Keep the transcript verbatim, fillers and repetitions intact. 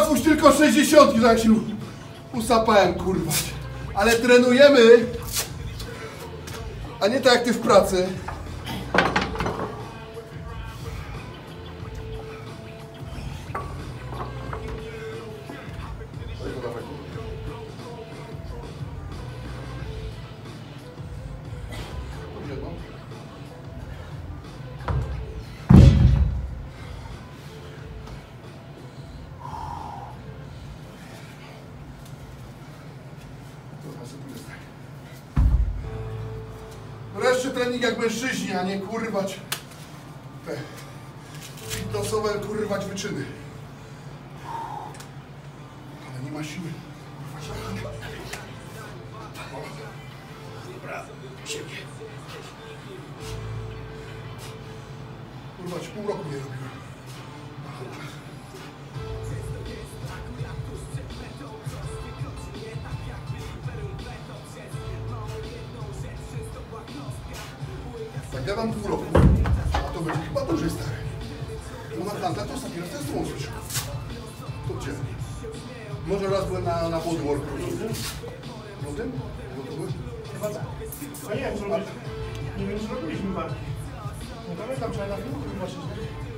Załóż tylko sześćdziesiątki, tak się usapałem, kurwa. Ale trenujemy, a nie tak jak ty w pracy. Wreszcie trening jak mężczyźni, a nie kurwać te fitnessowe kurwać wyczyny. Ale nie ma siły. Dobra, siebie. Kurwać pół roku nie robiłem. Tak ja dam pół roku, a to będzie chyba dłużej, stary. No na Atlanta to ostatni raz to jest łączyć. To gdzie? Może raz byłem na, na bodyworku. No tym? Chyba tak. No nie wiem, czy robiliśmy, nie wiem, czy robiliśmy walki. Nie pamiętam, czy na filmu właśnie.